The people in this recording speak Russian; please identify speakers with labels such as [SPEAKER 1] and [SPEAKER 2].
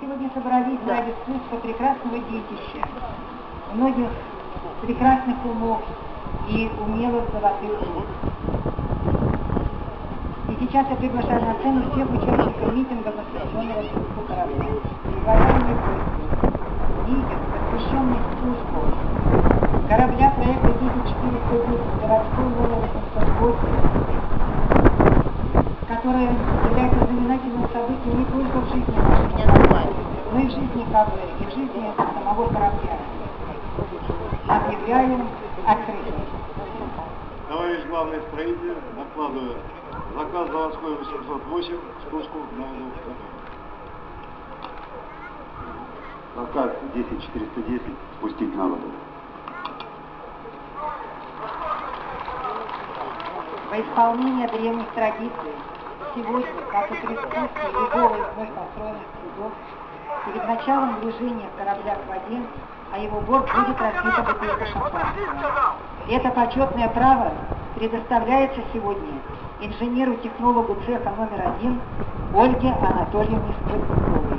[SPEAKER 1] сегодня собрались ради искусства прекрасного детища, многих прекрасных умов и умелых золотых рук. И сейчас я приглашаю на сцену всех участников митинга, посвященного спуску корабля. Уважаемые гости, митинг, посвященный спуску корабля проекта 10410 городской номер 808, которое является знаменательным событием не только в жизни нашего корабля, но и в жизни КБ, и в жизни самого корабля. Объявляем открытие.
[SPEAKER 2] Товарищ главный строитель, докладываю. Заказ заводской 808, спуску на воду. Заказ 10410, спустить на воду.
[SPEAKER 1] Во исполнение древних традиций, сегодня, как и при спуске любого из вновь построенных судов, перед началом движения корабля к воде, а его борт будет разбита бутылка шампанского. Это почетное право предоставляется сегодня инженеру-технологу цеха номер 1 Ольге Анатольевне Скворцовой.